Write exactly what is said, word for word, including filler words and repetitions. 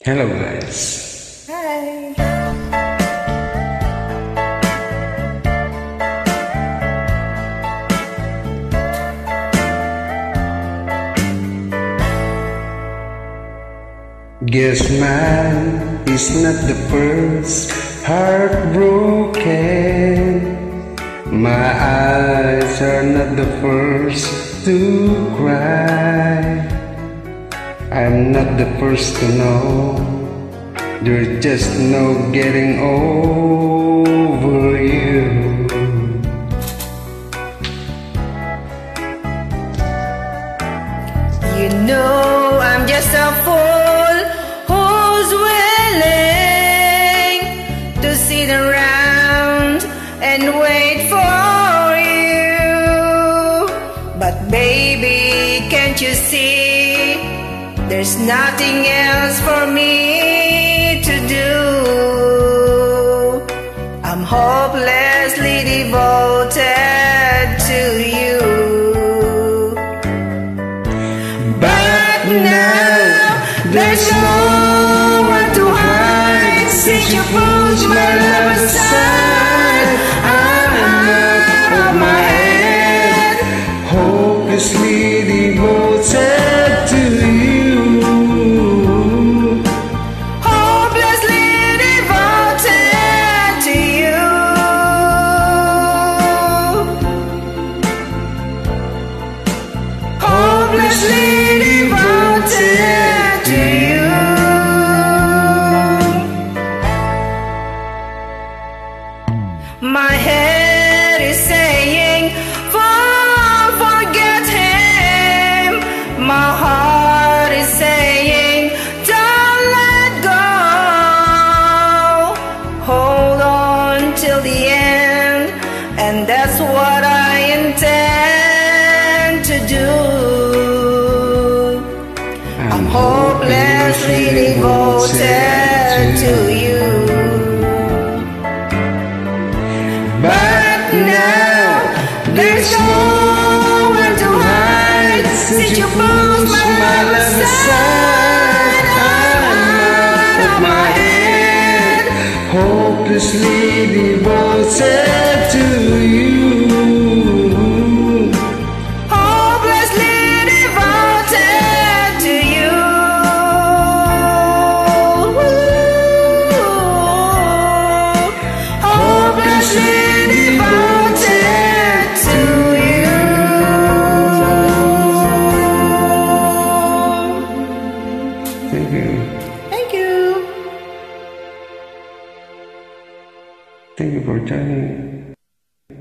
Hello guys. Hi. Guess mine is not the first heartbroken. My eyes are not the first to cry. I'm not the first to know. There's just no getting over you. You know I'm just a fool who's willing to sit around and wait for you. But baby, can't you see? There's nothing else for me to do. I'm hopelessly devoted to you. But now there's nowhere to hide. Since you pushed my love aside, I'm out of my head, hopelessly devoted to you. Hopelessly devoted to you. My head is saying, for, forget him. My heart is saying, don't let go. Hold on till the end, and that's what I intend to do. I'm hopelessly devoted to you. But now There's nowhere to hide. Since you pushed my love aside, I'm out of my head, hopelessly devoted to you. hopelessly devoted to you. Hopelessly devoted to you. Thank you. Thank you. Thank you for joining.